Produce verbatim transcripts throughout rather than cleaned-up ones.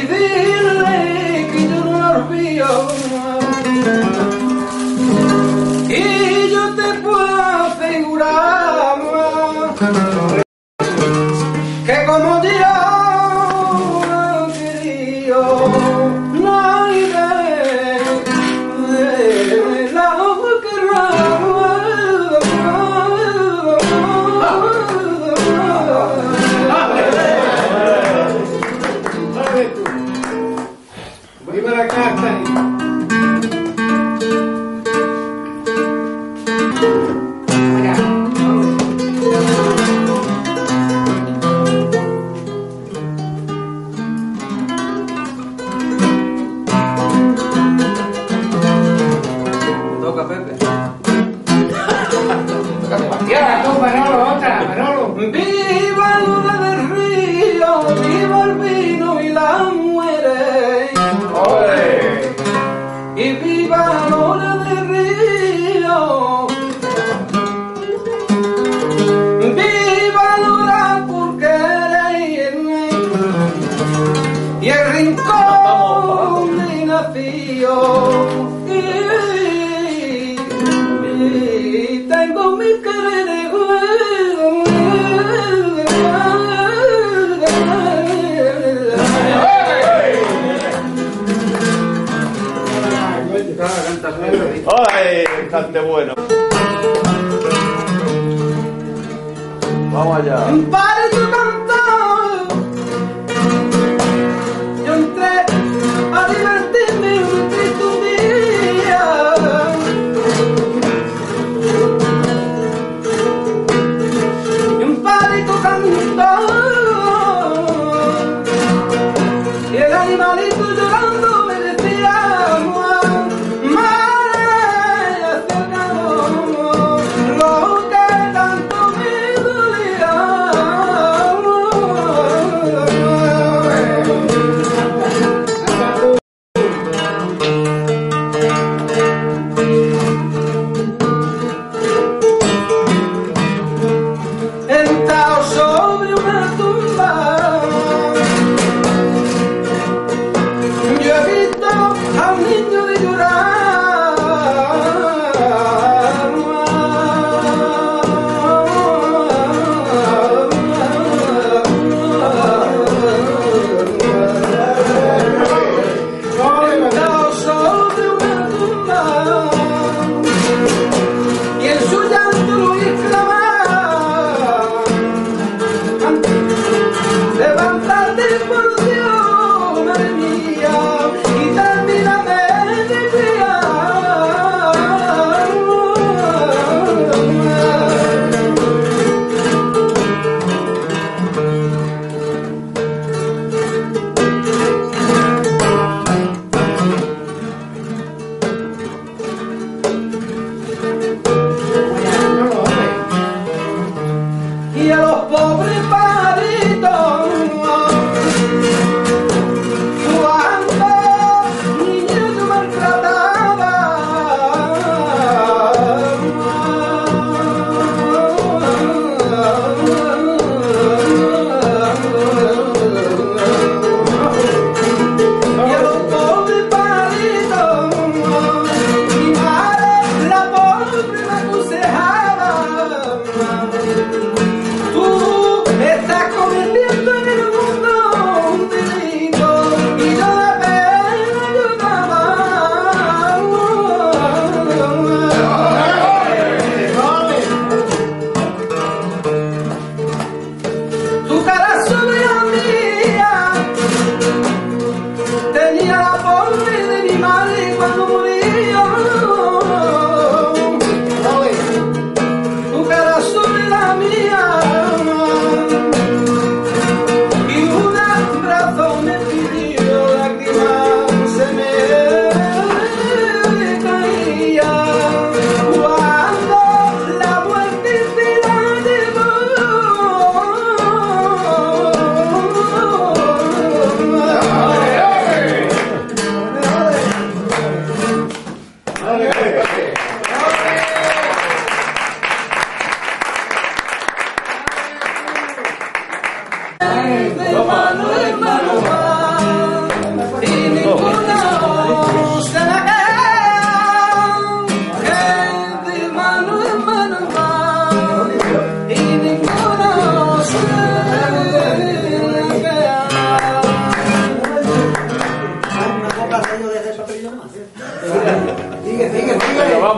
dile que yo no la olvido. Y yo te puedo asegurar que como yo querido, no hay de, de la Voy para acá, toca Pepe. ya, tú, Manolo, otra, Manolo. Viva Luna del Río, viva el vino y las mujeres. ¡Ole! Y viva Luna del Río. Viva Luna porque eres y el rincón de nació. Y, y tengo mi querer. ¡Ay! Cante bueno. Vamos allá. Pare tu canto. Yo entré a divertirme un triste un día. Y un parito cantó. Y el animalito llorando me decía: madre, hacia acá.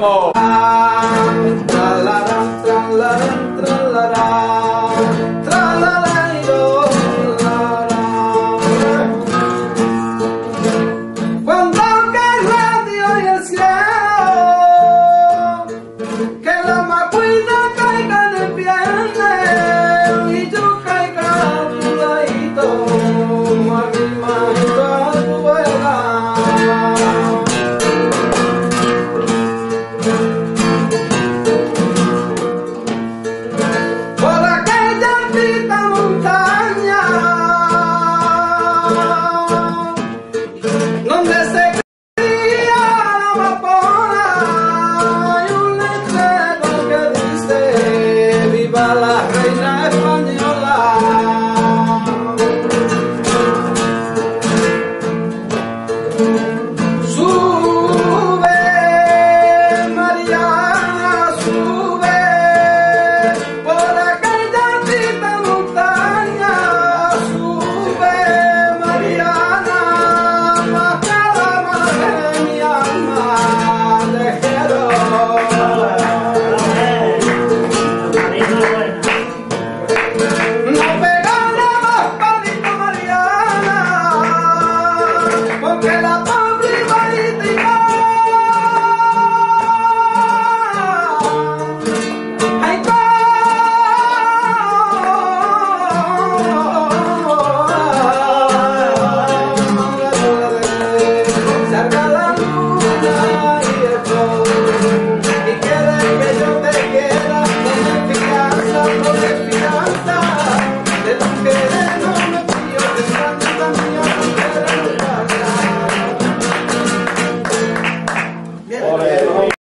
vamos.